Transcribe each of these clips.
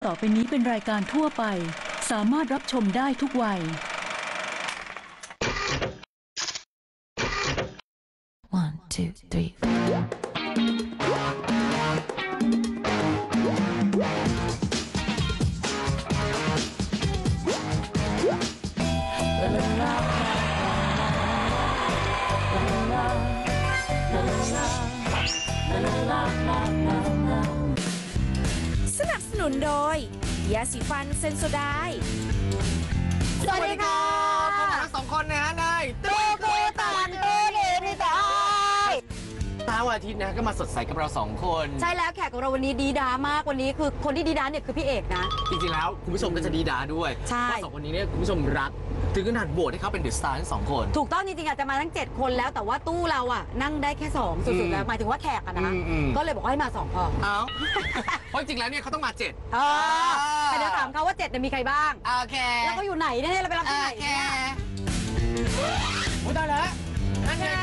ต่อไปนี้เป็นรายการทั่วไปสามารถรับชมได้ทุกวัย One, two, three, four. สนับสนุนโดยยาสีฟันเซนโซไดน์สวัสดีค่ะทั้งสองคนนะฮะนายตูตันตูดีตายเช้าวันอาทิตย์นะก็มาสดใสกับเราสองคนใช่แล้วแขกของเราวันนี้ดีดามากวันนี้คือคนที่ดีดาเนี่ยคือพี่เอกนะจริงๆแล้วคุณผู้ชมก็จะดีดาด้วยใช่เพราะสองคนนี้เนี่ยคุณผู้ชมรักถึงขนาดโหวตให้เขาเป็นเดอะสตาร์ทั้งสองคนถูกต้องจริงๆอาจจะมาทั้ง7คนแล้วแต่ว่าตู้เราอ่ะนั่งได้แค่2สุดๆแล้วหมายถึงว่าแขกอะนะก็เลยบอกว่าให้มา2พอเอ้าเพราะจริงๆแล้วเนี่ยเขาต้องมา7 แต่เดี๋ยวถามเขาว่า7เนี่ยมีใครบ้างโอเคแล้วเขาอยู่ไหนเนี่ยเราไปรับที่ไหนเนี่ยโอ้ได้แล้วนั่นไง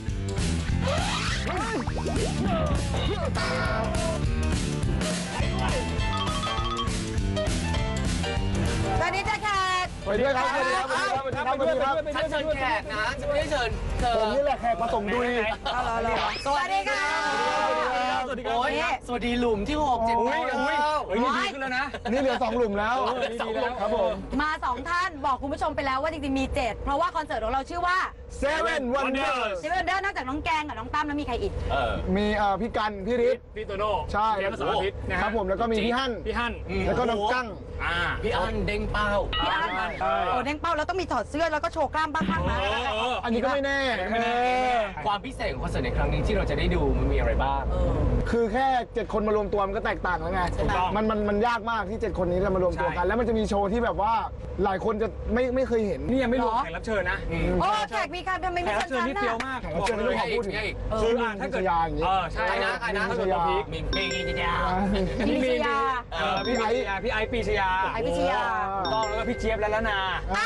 สวัสดีจ้าแขกสวัสดีครับสวัสดีครับสวัสดีครับสวัสดีครับฉันเชิญแขกนะฉันไม่ได้เชิญเธอผมนี่แหละแขกมาส่งดุยสวัสดีค่ะสวัสดีครับสวัสดีหลุมที่6 7 8 ดีขึ้นแล้วนะนี่เหลือ2หลุมแล้วดีแล้วครับผมมา2ท่านบอกคุณผู้ชมไปแล้วว่าจริงๆมี7เพราะว่าคอนเสิร์ตของเราชื่อว่า Seven Wonders นอกจากน้องแกงกับน้องตั้มแล้วมีใครอีกมีพี่กันพี่ฤทธิ์พี่โตโน่ใช่แล้วก็ครับผมแล้วก็มีพี่ฮั่นแล้วก็น้องกั้งพี่อั้นเด้งเป้าพี่อั้นโอ้เด้งเป้าแล้วต้องมีถอดเสื้อแล้วก็โชว์กล้ามบ้างนะอันนี้ก็ไม่แน่ความพิเศษของคอนเสิร์ตในครั้งนี้ที่เราจะได้ดูมันมีอะไรบ้างคือแค่7คนมารวมตัวมันก็แตกต่างแล้วไงมันยากมากที่7คนนี้จะมารวมตัวกันแล้วมันจะมีโชว์ที่แบบว่าหลายคนจะไม่เคยเห็นนี่ยังไม่รวมแขกรับเชิญนะโอ้แขกมีการเป็นไม่มีแขกรับเชิญนี่เฟี้ยวมากแขกรับเชิญไม่ขอพูดถึงคือถ้าเกิดยาอย่างนี้ใช่นะถ้าเกิดตัวพีคมีนิดยาพี่ปีชยาพี่ไอปีชยาต้องแล้วก็พี่เจี๊ยบแล้วนา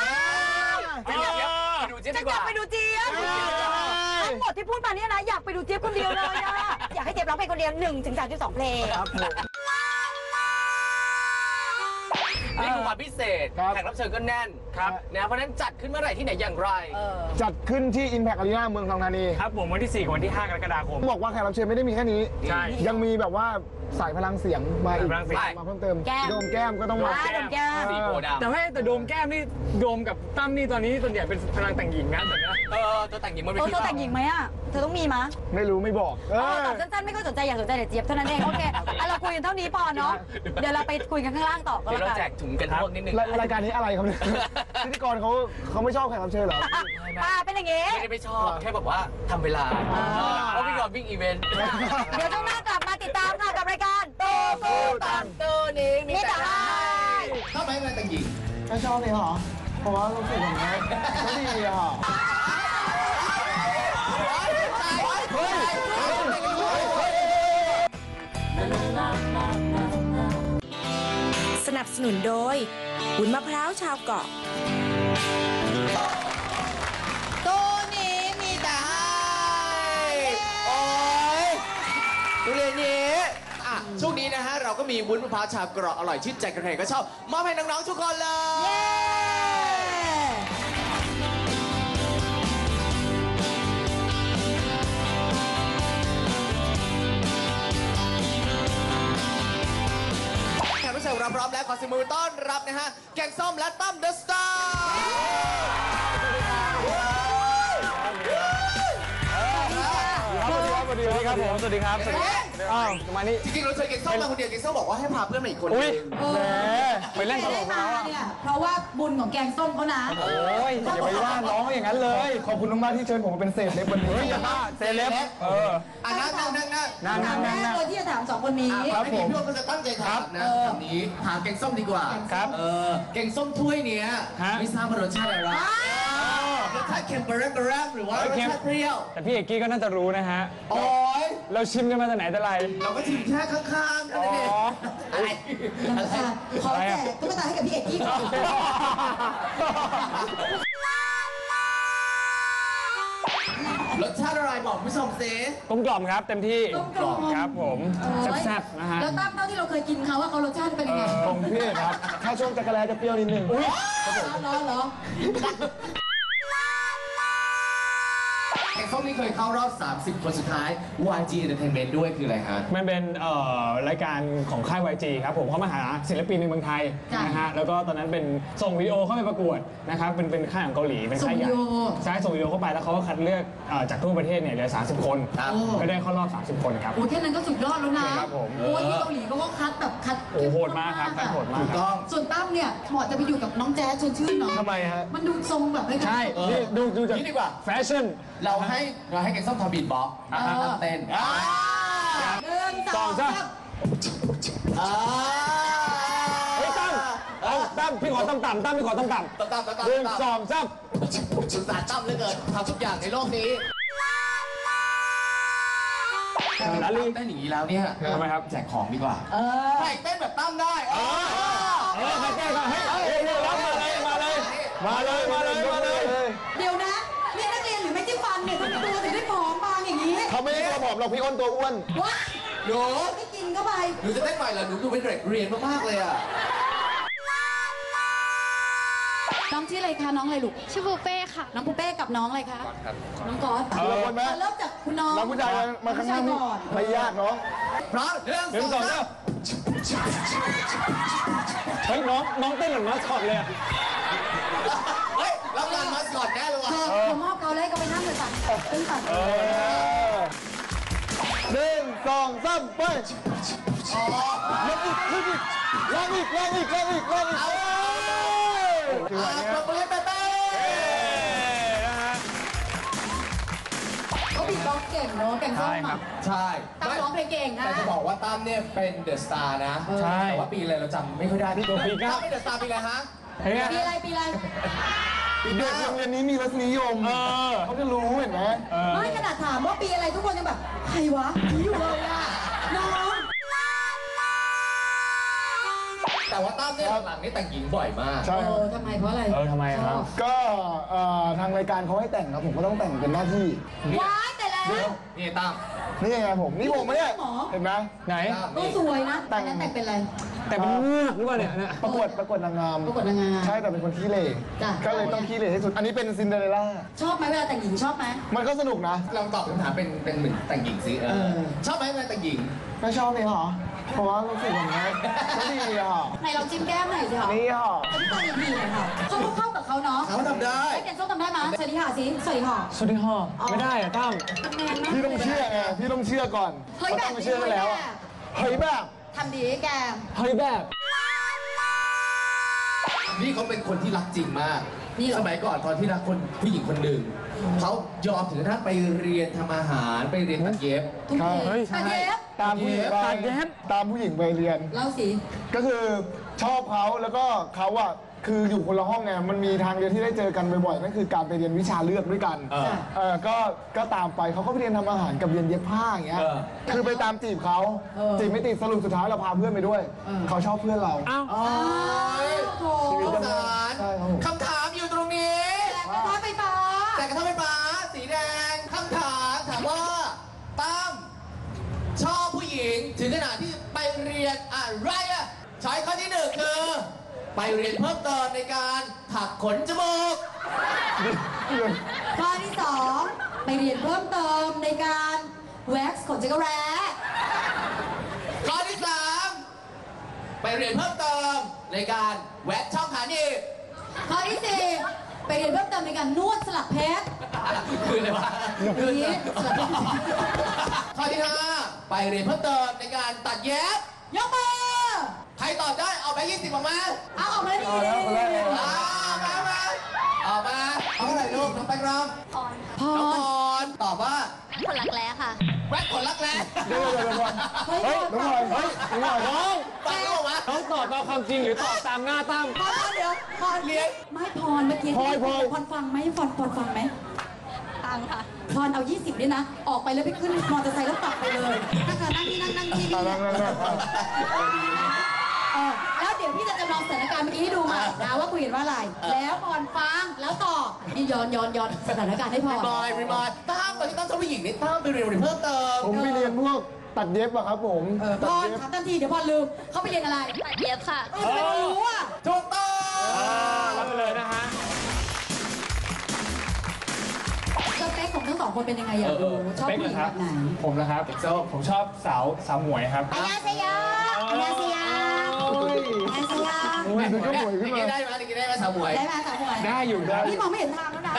จะกลับไปดูเจี๊ยบทั้งหมดที่พูดมาเนี่ยนะอยากไปดูเจี๊ยบคนเดียวเลยอยากให้เจี๊ยบร้องเพลงคนเดียว1-3.2 เพลงนี่คือความพิเศษแขกรับเชิญก็แน่นครับนะเพราะนั้นจัดขึ้นเมื่อไหร่ที่ไหนอย่างไรจัดขึ้นที่ Impact Arena เมืองทองธานีครับผมวันที่4กับวันที่5กรกฎาคมบอกว่าแขกรับเชิญไม่ได้มีแค่นี้ยังมีแบบว่าสายพลังเสียงมาอีกมาเพิ่มเติมโดมแก้มก็ต้องมาสีโพดำแต่โดมแก้มนี่โดมกับตั้มนี่ตอนนี้ส่วนใหญ่เป็นพลังแต่งหญิงนะแบบนี้ตัวแต่งหญิงมันเป็นตัวแต่งหญิงไหมอ่ะเธอต้องมีมั้ยไม่รู้ไม่บอกตอบสั้นๆไม่ค่อยสนใจอยากสนใจแต่เจี๊ยบเท่านั้นเองโอเคเราคุยกันเท่านี้พอเนาะเดี๋ยวเราไปคุยกันข้างล่างต่อก็แล้วกันเราแจกถุงกันพวกนิดนึงรายการนี้อะไรครับเนี่ยพิธีกรเขาไม่ชอบแขกรับเชิญเหรอเป็นอย่างงี้ไม่ชอบแค่แบบว่าทำเวลาเพราะพี่ก่อนวิ่งอีเวนต์เดี๋ยวช่วงหน้ากลับมาติดตามค่ะกับรายการโตตันโตนี้มีแต่ชอบไหมอะไรแต่งหญิงไม่ชอบเลยเหรอเพราะว่ารู้สึกอย่างนี้ก็ดีอ่ะสนับสนุนโดยวุ้นมะพร้าวชาวเกาะตัวนี้มีแต่โอ้ยดูเรียนนี้ช่วงนี้นะฮะเราก็มีวุ้นมะพร้าวชาวเกาะอร่อยชื่นใจใครๆก็ชอบมอบให้น้องๆทุกคนเลยเราพร้อมแล้วขอเสียงมือต้อนรับนะฮะแกงส้มและตั้มเดอะสตาร์สวัสดีครับผมสวัสดีครับมานี่จริงๆเราเชิญแกงส้มมาคนเดียวแกงส้มบอกว่าให้พาเพื่อนมาอีกคนนึงแหมไปเล่นตลกแล้วเนี่ยเพราะว่าบุญของแกงส้มเขานะโอ้ยอย่าไปว่าน้องอย่างนั้นเลยขอบคุณมากที่เชิญผมมาเป็นเซเลบวันนี้อย่าบ้าเซเลบนั่งเลยที่จะถาม2คนนี้ครับผมพี่ว่าจะตั้งใจถามนะวันนี้หาแกงส้มดีกว่าครับแกงส้มถ้วยเนี้ยไม่ทราบว่ารสชาติอะไรรสชาติเค็มเบรมหรือว่ารสชาติเปรี้ยวแต่พี่เอกกี้ก็น่าจะรู้นะฮะโอ้ยเราชิมกันมาแต่ไหนแต่ไรเราก็ชิมแค่ข้างๆนั่นเองขอแจกตุ๊กตาให้กับพี่เอกกี้ก่อนรสชาติอะไรบอกผู้ชมสิกลมกล่อมครับเต็มที่ครับผมแซ่บๆนะฮะแล้วตั้มเท่าที่เราเคยกินเขาว่าเขารสชาติเป็นยังไงาช่วงจักรแลจะเปรี้ยวนิดนึงเหรอแกงส้มนี่เคยเข้ารอบ 30 คนสุดท้าย YG Entertainment ด้วยคืออะไรฮะมันเป็นรายการของค่าย YG ครับผมเขามาหาศิลปินในเมืองไทยนะฮะแล้วก็ตอนนั้นเป็นส่งวิดีโอเข้าไปประกวดนะครับเป็นค่ายของเกาหลีเป็นค่ายใหญ่ใช่ส่งวิดีโอเข้าไปแล้วเขาก็คัดเลือกจากทั่วประเทศเนี่ยเหลือ30 คนครับก็ได้เข้ารอบ30 คนครับโอ้แค่นั้นก็สุดยอดแล้วนะครับผมโอ้ที่เกาหลีเขาก็คัดแบบคัดโอ้โหดมากครับคัดโหดมากถูกครับต้องส่วนตั้มเนี่ยเหมาะจะไปอยู่กับน้องแจ๊สชวนชื่นเนาะทำไมฮะมันดูทรงแบบไม่ใช่นี่ดูจากนี่ดีกว่าแฟชั่นเราให้แกงส้มทำบีทบ็อกซ์เต้น 1 สอง 2 สาม 3 เฮ้ยตั้มพี่ขอต่ำตั้มพี่ขอต่ำตามหนึ่งสองสามสุดสารตั้มเหลือเกินทำทุกอย่างในโลกนี้ลาลีเต้นอย่างนี้แล้วเนี่ยทำไมครับแจกของดีกว่าใครเต้นแบบตั้มได้ใครแก้ก็เฮ้ยรับมาเลยเดี๋ยวนะนี่นักเรียนหรือไม่ที่ฟันเนี่ยทำไมตัวถึงได้ผอมบางอย่างนี้เขาไม่ได้ตัวผอมหรอกพี่อ้นตัวอ้วนวะหนูไม่กินเข้าไปหนูจะเต้นใหม่เหรอหนูดูเป็นเด็กเรียนมากๆเลยอ่ะน้องชื่ออะไรคะน้องอะไรลูกชื่อปูเป้ค่ะน้องปูเป้กับน้องอะไรคะน้องก๊อตทีละคนไหมเริ่มจากคุณน้องเราผู้ชายมาข้างหน้านี่ก่อนไม่ยากเนาะพร้อมหนึ่งสองสามเฮ้ยน้องเต้นเหมือนมาสคอตเลยอะเฮ้ยรับงานมาสคอตแน่เลยว่ะผมมอบเขาเลยก็ไปนั่งเลยสั่นตึ้งสั่นหนึ่งสองสามไปลองอีกเอาปรบมือให้เป้เขาบีบร้องเก่งเนาะแกงส้มอ่ะใช่ตั้มร้องเพลงเก่งนะแต่จะบอกว่าตั้มเนี่ยเป็นเดอะสตาร์นะใช่แต่ว่าปีอะไรเราจำไม่ค่อยได้พี่ตัวปีเก้าตั้มเป็นเดอะสตาร์ปีอะไรฮะเฮ้ยปีอะไรปีอะไรเด็กโรงเรียนนี้มีรสนิยมเขาจะรู้เห็นไหมไม่ขนาดถามว่าปีอะไรทุกคนยังแบบใครวะอยู่เลยอ่ะน้องแต่ว่าตั้มเนี่ยหลังๆนี่แต่งหญิงบ่อยมากใช่ครับทำไมเพราะอะไรทำไมครับก็ทางรายการเขาให้แต่งครับผมก็ต้องแต่งเป็นหน้าที่ว้ายแต่แล้วนี่ตั้มนี่ไงผมนี่ผมเนี่ยหมอเห็นไหมไหนก็สวยนะแต่นั้นแต่งเป็นอะไรแต่เป็นเงือกหรือเปล่าเนี่ยประกวดนางงามประกวดนางงามใช่แต่เป็นคนขี้เหร่จ้ะก็เลยต้องขี้เหร่ที่สุดอันนี้เป็นซินเดอเรลล่าชอบไหมเวลาแต่งหญิงชอบไหมมันก็สนุกนะลองตอบคำถามเป็นเหมือนแต่งหญิงสิชอบไหมเวลาแต่งหญิงไม่ชอบเลยเหรอเพราะว่ารู้สึกอย่างนี้ก็ดีอะค่ะไหนลองจิ้มแก้มหน่อยสิคะนี่ค่ะอันนี้ตัวดีๆหน่อยค่ะเขาเข้ากับเขาเนาะเขาทำได้ไอ้แกงส้มทำได้ไหมสวัสดีค่ะสิสวัสดีค่ะสวัสดีค่ะไม่ได้อะตั้มแมนมากพี่ต้องเชื่อไงพี่ต้องเชื่อก่อนเฮ้ยเขาแบต้อบ งไปเชื่อได้แล้วอะเฮ้ยแบบทำดีแกเฮ้ยแบบนี่เขาเป็นคนที่รักจริงมากนี่เหรอสมัยก่อนตอนที่รักคนผู้หญิงคนหนึ่งเขายอมถึงกระทั่งไปเรียนทำอาหารไปเรียนตัดเย็บทุกทีเฮ้ยตาเย็บตามผู้หญิงไปตามเย็บตามผู้หญิงไปเรียนเล่าสิก็คือชอบเขาแล้วก็เขาอะคืออยู่คนละห้องไงมันมีทางเรียนที่ได้เจอกันบ่อยๆนั่นคือการไปเรียนวิชาเลือกด้วยกันก็ตามไปเขาก็ไปเรียนทำอาหารกับเรียนเย็บผ้าอย่างเงี้ยคือไปตามจีบเขาจีบไม่ติดสรุปสุดท้ายเราพาเพื่อนไปด้วยเขาชอบเพื่อนเราอ้าวโถสงสารใช่ครับผมคำถามอยู่ตรงนี้กระทะไฟฟ้าแต่กระทะไฟฟ้าสีแดงคำถามถามว่าตั้มชอบผู้หญิงถึงขนาดที่ไปเรียนอะไรอะช้อยข้อที่หนึ่งคือ ไปเรียนเพิ่มเติมในการถักขนจมูกข้อที่สองไปเรียนเพิ่มเติมในการแว็กซ์ขนจักรแร้ข้อที่สามไปเรียนเพิ่มเติมในการแว็กช่องขาหนีบข้อที่สี่ไปเรียนเพิ่มเติมในการนวดสลักเพชรคืออะไรวะนี้สลักเพชรข้อที่ห้าไปเรียนเพิ่มเติมในการตัดเย็บยกมือใครตอบได้เอาไป20ออกมาเอาออกมาดีเอาแล้วเอาแล้วมาออกมาเอาอะไรลูกน้องแป้งรำพน้องรพรตอบว่าผลลักแร้ค่ะแว็กขนรักแร้เดี๋ยวก่อนเฮ้ยเฮ้ยน้องพลอยเฮ้ยน้องพลอยน้องฟังลูกวะเขาตอบตามความจริงหรือตอบตามหน้าตั้มพรเดี๋ยวพรเลี้ยงไม่พรเมื่อกี้พรฟังไหมพรฟังไหมตังค่ะพรเอา 20ด้วยนะ ออกไปแล้วไปขึ้นมอเตอร์ไซค์แล้วกลับไปเลยนั่งค่ะนั่งนี่นั่งนี่นั่งแล้วเดี๋ยวพี่จะจำลองสถานการณ์เมื่อกี้ให้ดูใหม่นะว่าคุยกันว่าอะไร แล้วพรฟังแล้วต่อนี่ย้อนสถานการณ์ให้พรรีมายตั้มตอนที่ตั้มชอบผู้หญิงนี่ตั้มไปเรียนเพิ่มเติมผมไปเรียนพวกตัดเย็บอะครับผมพรถามทันทีเดี๋ยวพรลืมเขาไปเรียนอะไรตัดเย็บค่ะทำไมเรารู้อ่ะถูสองคนเป็นยังไงอยากรู้ชอบเป๊กผู้เหหรญิอง ครับแบบไหนผมนะครับ ผมชอบสาวหมวยครับอันยาเซโยอันยาเซโยอันยาเซโยโอ้ยดูก็หมวยขึ้นมาได้ไหมกินได้ไหมสาวหมวยได้ไหมสาวหมวยได้อยู่ได้พี่มองไม่เห็นทางแล้วนะ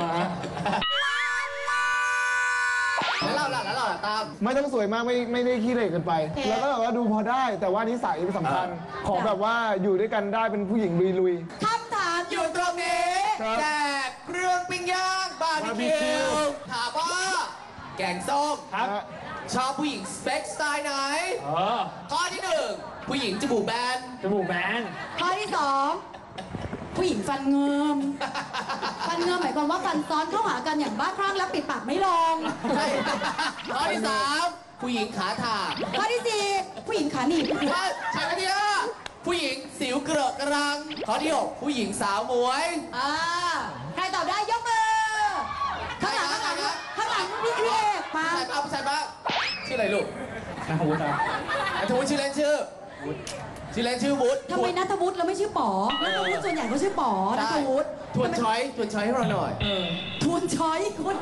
แล้วเราล่ะตามไม่ต้องสวยมากไม่ได้ขี้เหร่เกินไป แล้วก็แบบว่าดูพอได้แต่ว่านิสัยเป็นสำคัญ ขอแบบว่าอยู่ด้วยกันได้เป็นผู้หญิงลุยคำถามอยู่ตรงนี้ครับแจกเครื่องปิ้งย่างบาร์บีคิวถามว่าแกงส้มครับชอบผู้หญิงสเปคสไตล์ไหนอ๋อข้อที่หนึ่งผู้หญิงจมูกแบนจมูกแบนข้อที่สองผู้หญิงฟันเงิมฟันเงิมหมายความว่าฟันซ้อนเข้าหากันอย่างบ้าคลั่งแล้วปิดปากไม่ลงใช่ข้อที่สามผู้หญิงขาถากข้อที่สี่ผู้หญิงขาหนีบข้อที่ห้าผู้หญิงสิวเกลอะกรัง ข้อที่หกผู้หญิงสาวหมวยใครตอบได้ยกมือข้างหลังพี่เอกมาผู้ชายบ้างชื่ออะไรลูกนะฮูครับนัทวุฒิชื่อเล่นชื่อวุฒิทำไมนัทวุฒิเราไม่ชื่อป๋อนัทวุฒิส่วนใหญ่ก็ชื่อป๋อนัทวุฒิทวนช้อยให้เราหน่อยทวนช้อยคุณ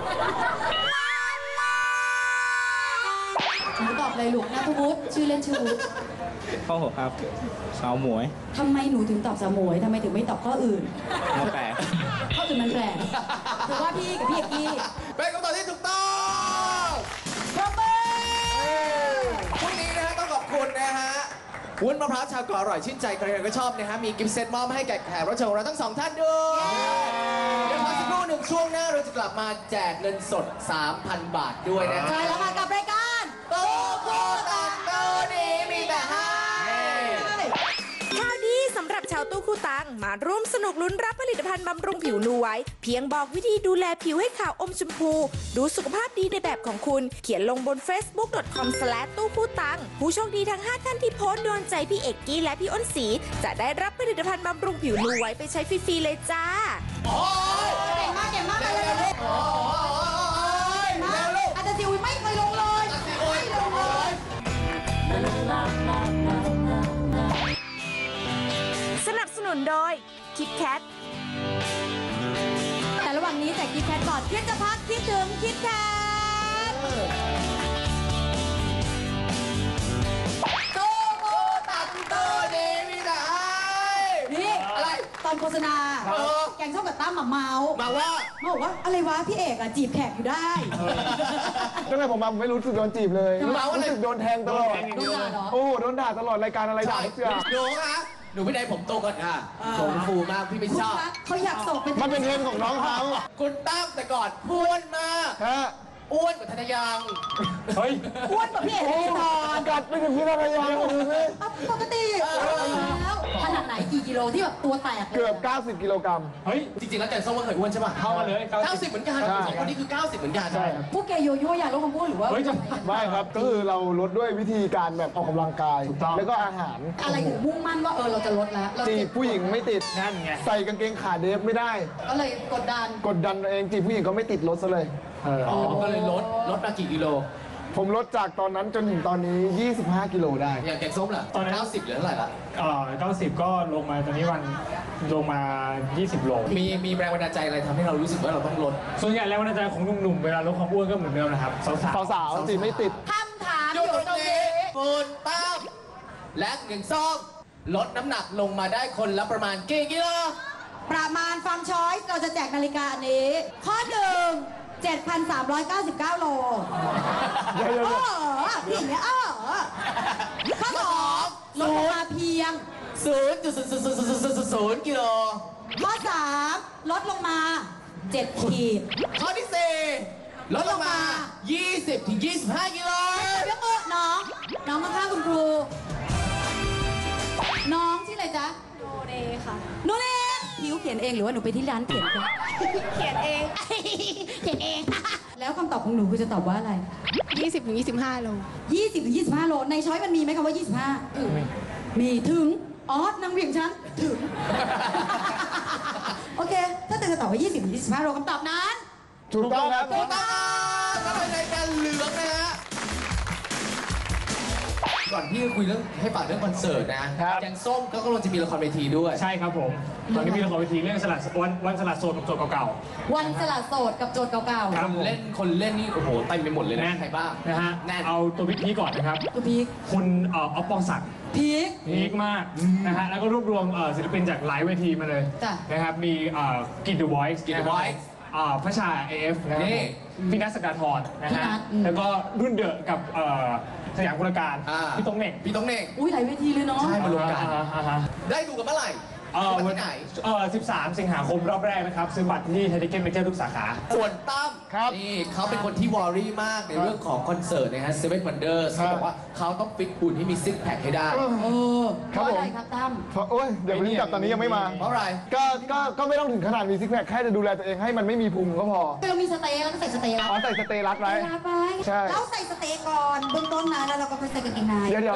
หนูตอบเลยลูกนัทวุฒิชื่อเล่นชื่อวุฒิข้อ6ครับสาวหมวยทำไมหนูถึงตอบสาวหมวยทำไมถึงไม่ตอบข้ออื่นข้อ8 ข้ออื่นมันแปลกถือว่าพี่กับพี่เอกกี้เป็นคำตอบที่ถูกต้องปรบมือพรุ่งนี้นะฮะต้องขอบคุณนะฮะวุ้นมะพร้าวชาวเกาะอร่อยชื่นใจใครๆก็ชอบนะฮะมีกิฟต์เซตมอบให้แขกรับเชิญของเราทั้งสองท่านด้วยเดี๋ยวขอสักครู่หนึ่งช่วงหน้าเราจะกลับมาแจกเงินสด 3,000 บาทด้วยนะใช่ฮะแล้วค่ะกับรายการโตโกตังโตนี้มีแต่ให้ข่าวดีสำหรับชาวตู้คู่ตังมาร่วมสนุกลุ้นรับผลิตภัณฑ์บำรุงผิวนูไว้ เพียงบอกวิธีดูแลผิวให้ขาวอมชมพู ดูสุขภาพดีในแบบของคุณ เขียนลงบน facebook.com/ ตู้คู่ตังผู้โชคดีทั้ง 5 ท่านที่โพสต์โดนใจพี่เอกกี้และพี่อ้นศรีจะได้รับผลิตภัณฑ์บำรุงผิวนูไว้ไปใช้ฟรีๆเลยจ้าเก่งมากเลยอาจจะซิวไม่เคยลงเลยไม่ลงเลยสนับสนุนโดยคิดแคทแต่ระหว่างนี้แจกคิดแคทก่อนคิดจะพักคิดถึงคิดแคทโตโกตังโตนี้มีแต่ให้นี่อะไรตอนโฆษณาเออแกงส้มกับตั้มเมาส์มาว่าบอกว่าอะไรวะพี่เอกอะจีบแขกอยู่ได้ตั้งแต่ผมมาผมไม่รู้สึกโดนจีบเลยทำไมรู้สึกโดนแทงตลอดโดนด่าเหรอโอ้โหโดนด่าตลอดรายการอะไรด่าทุกอย่างหนูคะหนูไม่ได้ผมโตก่อนค่ะผมฟูมากพี่ไม่คุณชอบคะเขาอยากส่งเป็นมันเป็นเทรนด์ของน้องเขาคุณตั้มแต่ก่อนอ้วนมากฮะอ้วนกว่าธนยังเฮ้ยอ้วนกว่าพี่เอกแน่นอนกัดไปถึงพี่ภรรยาดูสิปกติแล้วขนาดไหนกี่กิโลที่แบบตัวแตกลยเกือบ 90 กิโลกรัมเฮ้ยจริงๆแล้วแกงส้มก็เคยอ้วนใช่ป่ะเข้ามาเลย 90เหมือนกันใช่สองคนนี้คือ 90เหมือนกันใช่ครับพวกแกโยโย่อยากลดความอ้วนหรือว่าเฮ้ยจะไม่ครับ ก็คือเราลดด้วยวิธีการแบบออกกำลังกายถูกต้องแล้วก็อาหารอะไรถึงมุ่งมั่นว่าเราจะลดแล้วเราจีเจ็บบ ผู้หญิงไม่ติดนั่นไงใส่กางเกงขาเดฟไม่ได้ก็เลยกดดันกดดันตัวเองจีบผู้หญิงก็ไม่ติดลดซะเลยอ๋อก็เลยลดมากี่กิโลผมลดจากตอนนั้นจนถึงตอนนี้ 25 กิโลได้อย่างแกงส้มล่ะตอนนั้น 90เหลือเท่าไหร่ละ 90 ก็ลงมาตอนนี้ลงมา 20 โลมีแรงบันดาลใจอะไรทำให้เรารู้สึกว่าเราต้องลดส่วนใหญ่แรงบันดาลใจของหนุ่มๆ เวลาลดความอ้วนก็เหมือนเดิมนะครับ สาวสาวๆจีบไม่ติดคำถามหยุดตรงนี้คุณตั้มและหนึ่งส้มลดน้ำหนักลงมาได้คนละประมาณกี่กิโลประมาณฟังช้อยส์เราจะแจกนาฬิกาอันนี้ ข้อหนึ่ง7,399 โลเดี๋ยวพี่อย่างเงี้ยข้อสองลดลงมาเพียง 0.000 กิโลข้อสามลดลงมา7 ขีดข้อที่4ลดลงมา 20-25 กิโลยกมือน้องข้างๆคุณครู น้องชื่ออะไรจ๊ะโนเดค่ะโนเนผิวเขียนเองหรือว่าหนูไปที่ร้านเขียนคะเขียนเองเขียนเอง แล้วคำตอบของหนูคือจะตอบว่าอะไร 20-25 โล 20-25 โล ในช้อยมันมีไหมคำว่า 25 มีถึง นางเวียงฉัน ถึง โอเค ถ้าเธอจะตอบว่า 20-25 โลคำตอบนั้นถูกต้องครับถูกต้องครับแล้วเป็นรายการเหลืองนะฮะก่อนที่จะคุยเรื่องให้ฝากเรื่องคอนเสิร์ตนะแกงส้มก็กำลังจะมีละครเวทีด้วยใช่ครับผม ตอนนี้มีละครเวทีเรื่องวันสลัดโสดกับโจทย์เก่าวันสลัดโสดกับโจทย์เก่าๆครับผมคนเล่นนี่โอ้โหเต็มไปหมดเลยนะใครบ้างนะฮะแน่นเอาตัวพีคก่อนนะครับๆตัวพีคคุณออฟปองศักดิ์พีคพีคมากนะฮะแล้วก็รวบรวมศิลปินจากหลายเวทีมาเลยจ้ะนะครับมีกิตเดอะไวท์กิตเดอะ Voice พระชา AF นะครับนี่พี่นัทสกาธรนะฮะแล้วก็รุ่นเดอะกับสยามกุลการอ่าพี่ตงเหน่งพี่ต้องเน่งอุ้ยหลายเวทีเลยเนาะใช่ มารวมกันอ่าฮะได้ดูกันเมื่อไหร่วันที่ไหน 13 สิงหาคมรอบแรกนะครับ ซื้อบัตรที่ไทยทิเก็ตเมเจอร์ทุกสาขาส่วนตั้มครับนี่เขาเป็นคนที่วอรี่มากในเรื่องของคอนเสิร์ตนะฮะเซเว่นวันเดอร์ครับเขาบอกว่าเขาต้องฟิตหุ่นให้มีซิกแพคให้ได้ครับเพผมราะอะไรครับตั้มเพราะโอ้ยเดี๋ยวพี่กลับตอนนี้ยังไม่มาเพราะอะไรก็ไม่ต้องถึงขนาดมีซิกแพคแค่จะดูแลตัวเองให้มันไม่มีพุงก็พอเรามีสเตย์แล้วก็ใส่สเตย์แล้วอ๋อใส่สเตย์รัดไว้ลาไปใช่เราใส่สเตย์ก่อนเบื้องต้นนะแล้วเราก็ค่อยใส่กางเกงในเดี๋ยว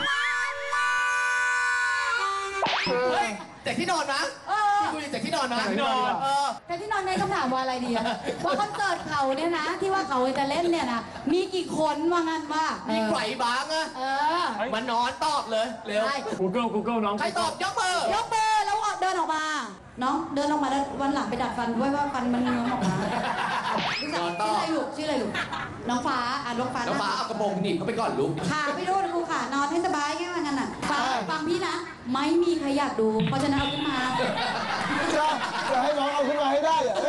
เฮ้ยจากที่นอนนะเออพี่คุยจากที่นอนนะจากที่นอนแต่ที่นอนในคำถามว่าอะไรดีอะว่าคอนเสิร์ตเขาเนี่ยนะ ที่ว่าเขาจะเล่นเนี่ยนะมีกี่คนว่างั้นว่ามีไกวบางอะเออมันนอนตอบเลยเร็วใช่ Google น้องใครตอบยกมือยกมือแล้วเดินออกมาน้องเดินออกมาแล้ววันหลังไปดัดฟันด้วยว่าฟันมันเงื้อออกมารู้จักชื่ออะไรลูกชื่ออะไรลูกน้องฟ้าน้องฟ้าน้องฟ้าเอากระโปรงหนีบเขาไปก่อนลูกขาไปดูนะครูขานอนให้สบายแค่ว่างั้นน่ะฟังพี่นะไม่มีใครอยากดู เพราะฉะนั้นเอาขึ้นมาจะให้น้องเอาขึ้นมาให้ได้เหรอ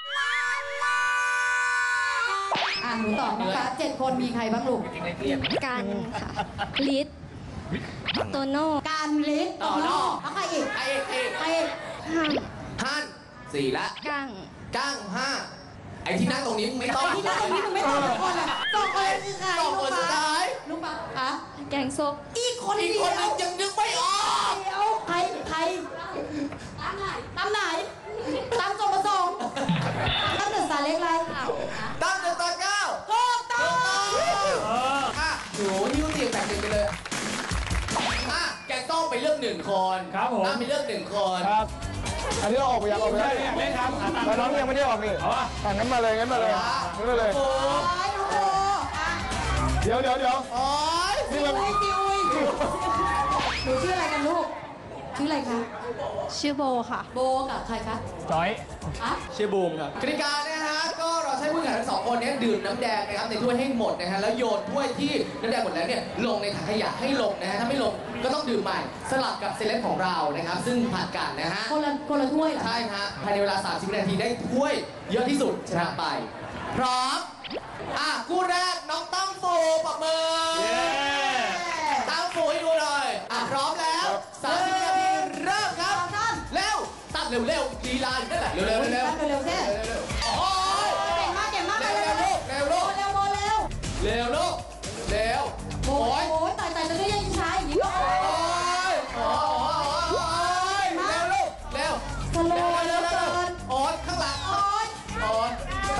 หนูตอบน้องฟ้า7 คนมีใครบ้างลูกกันค่ะ ลิศโตโน่การลิศโตโน่แล้วใครอีกไอ้เอกใครอีกฮันฮันสี่ละกังก้างห้าไอ้ที่นั่งตรงนี้มึงไม่ต้องที่นั่งตรงนี้มึงไม่ตอบทุกคนอ่ะตอบคนคือใครตอบคนสุดท้ายลูกฟ้าคะแกงส้มอีกคนอีกเดีคนยวนึงยังนึกไม่ออกเดียวใครตามไหนตามจงประสงค์ตามเดือดสาเล็กไรตั้งเดือนตอนเก้าถูกต้องอ่ะหนูหิ้วเตียงแบบหนึ่งไปเลยอ่ะแกต้องไปเลือกหนึ่งคนครับผมตั้มไปเลือกหนึ่งคนครับ อันนี้เราออกไปยังออกไปใช่ได้อยากเล่นครับแต่น้องยังไม่ได้ออกนี่เอาวะงั้นมาเลยงั้นมาเลยงั้นมาเลยโอ้ไอ้น้องโบอ่ะเดี๋ยวโอ๊ยนี่มันอุ้ยจิอุ้ยหนูชื่ออะไรกันลูก ชื่ออะไรคะชื่อโบค่ะโบกับใครคะจอยอ่ะชื่อบูมครับกติกานะฮะก็เราใช้ผู้แข่งขันทั้งสองคนเนี้ดื่มน้ำแดงนะครับในถ้วยให้หมดนะฮะแล้วโยนถ้วยที่น้ำแดงหมดแล้วเนี่ยลงในถังขยะให้ลงนะฮะถ้าไม่ลงก็ต้องดื่มใหม่สลับกับเซเลบของเรานะครับซึ่งผ่านกันนะฮะคนละถ้วยเหรอใช่ฮะภายในเวลา 30 วินาทีได้ถ้วยเยอะที่สุดชนะไป พร้อมคู่แรกน้องตั้มฟูปรบมือ ตั้มฟูให้ดูหน่อยพร้อมแล้ว30 วินาทีเริ่มครับเร็วตั้มเร็วลีลาอยู่นั่นแหละเร็วเร็วๆแค่โอ้ยเก่งมากเร็วลูกเร็วลูกเร็วโบเร็วเร็วลูกเร็วโอ้ยตายจะได้ยังช้าอย่างนี้ก็โอ้ยเร็วลูกเร็วสโลว์เหลือเกินโอ๊ยข้างหลังโอ๊ยโอ๊ย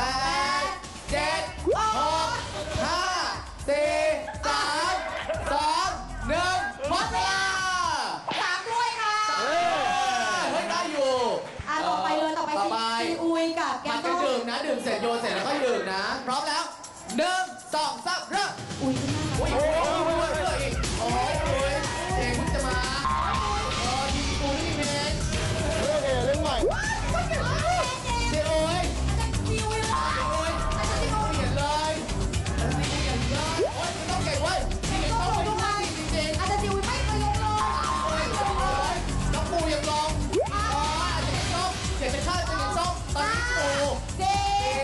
8 7 6 5 4 3 2 1หมดเวลา 3ถ้วยค่ะเฮ้ยได้อยู่ต่อไปเลยต่อไปซีอุยกับแกมังนส้ก็มดื่มนะดื่มเสร็จโยนเสร็จแล้วก็ดื่มนะ พร้อมแล้ว 1 2 3 เริ่มอุยขึ้นมาโอ้ยเรื่อยอีกโอ้ยเพลงเพิ่งจะมาทีมกูนี่เมนเรื่องเอเรื่องใหม่เจ้โอ้ยซีอุยเหรอโอ้ยเห็นเลยเห็นเลยโอ้ยต้องเก่งเว้ยนี่เก่งต้องไปด้วยจริงๆอาจจะซีอุยไม่เคยลงเลยน้องปูยังลงอาจจะเป็นส้มเสียเป็นข้าวจะเป็นส้มตอนนี้ปูสี่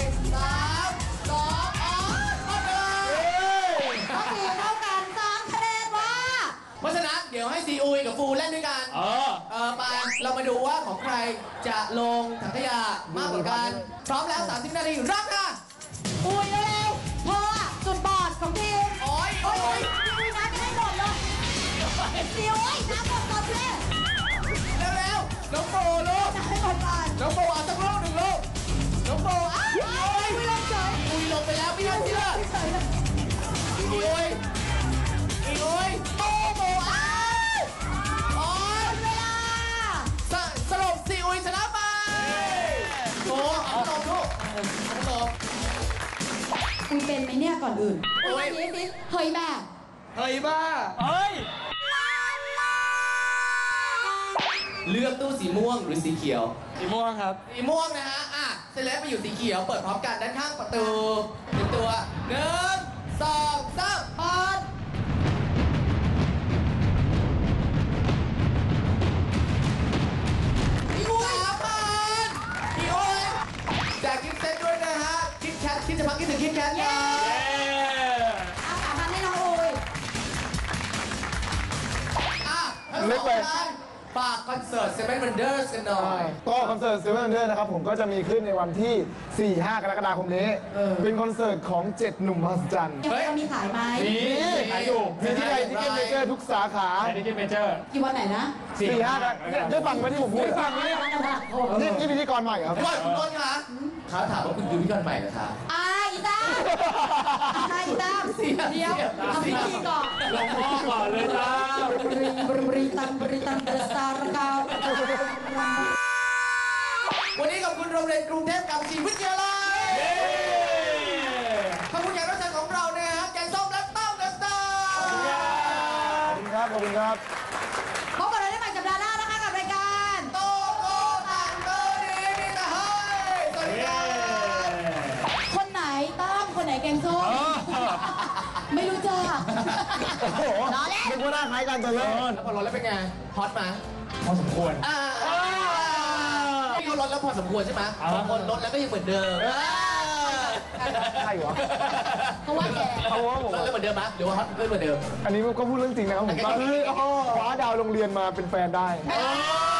3 2หมดเวลาก็สี่เท่ากัน3 คะแนนว่าเพราะฉะนั้นเดี๋ยวให้ซีอุยกับฟูเล่นด้วยกันไปเรามาดูว่าของใครจะลงถังขยะมากกว่ากัน พร้อมแล้ว 30 นาทีเริ่มค่ะอุยเร็วๆเพราะว่าจุดบอดของทีมโอ้ยโอ้ยซีอุยน้ำไม่ให้หมดเลยซีอุยน้ำหมดก่อนสิเร็วๆน้องปูลูกน้ำให้หมดก่อนน้องปูเอาสักลูกหนึ่งลูกน้องปูอ้าวไม่ลงเฉยอุยลงไปแล้วไม่น่าเชื่อเฉยเลยอีอุยปูอ้าวโอ้ยเวลาสรุปซีอุยชนะไปโอ้เอาตบลูกเอาตบอุยเป็นไหมเนี่ยก่อนอื่นโอ้ยนี้สิเฮ้ยแม่เฮ้ยบ้าเฮ้ยเลือกตู้สีม่วงหรือสีเขียวสีม่วงครับสีม่วงนะฮะ อ่ะเซเลบไปอยู่สีเขียว เปิดพร้อมกันด้านข้างประตูเป็นตัว1 2 3เปิดพี่อ้วนพี่อ้วนแจกกิฟต์เซตด้วยนะฮะ คิดแคทคิดจะพักคิดถึงคิดแคทนะเอาอาหารให้น้องอุยอ่ะทั้งเล็สกองไปท่านฝากคอนเสิร์ตSeven Wonders กันหน่อยก็คอนเสิร์ตเซเว่นเดอร์นะครับผมก็จะมีขึ้นในวันที่ 4-5 กรกฎาคมนี้ เป็นคอนเสิร์ตของ 7 หนุ่มมหัศจรรย์ยังจะมีขายไหมมีขายอยู่มีที่ใดที่เกมเมเจอร์ทุกสาขาไอ้ที่เมเจอร์กี่วันไหนนะ 4-5 กันได้ฟังไหมที่ผมพูดฟังไหมนี่พิธีกรใหม่ครับก่อนคุณต้นคะเขาถามว่าคุณคือพิธีกรใหม่เหรอคะอีตั้มอีตั้มเดี๋ยวทำพิธีก่อนลงหม้อก่อนเลยจ้าบริตันเดอะสตาร์กาววันนี้ขอบคุณโรงเรียนกรุงเทพกัมพูวิทยาลัยขอบคุณแขกรับเชิญของเราเนี่ยฮะแกงส้มและต้มเดอะสตาร์ขอบคุณครับ ขอบคุณครับพบกันเลยได้ใหม่สัปดาห์หน้านะคะกับรายการโตโกตังโตดีมีแต่ให้สวัสดีครับคนไหนตั้มคนไหนแกงส้มไม่รู้จักโอ้โหนึกว่าหน้าคล้ายกันตอนแรกแล้วพอรถแล้วเป็นไง ฮอตไหมพอสมควรพี่เขาลดแล้วพอสมควรใช่ไหมบางคนลดแล้วก็ยังเหมือนเดิมใช่เหรอเพราะว่าแกเอาว่าผมลดแล้วเหมือนเดิมไหมหรือว่าฮอตขึ้นเหมือนเดิมอันนี้ก็พูดเรื่องจริงนะครับผมคว้าดาวโรงเรียนมาเป็นแฟนได้เออ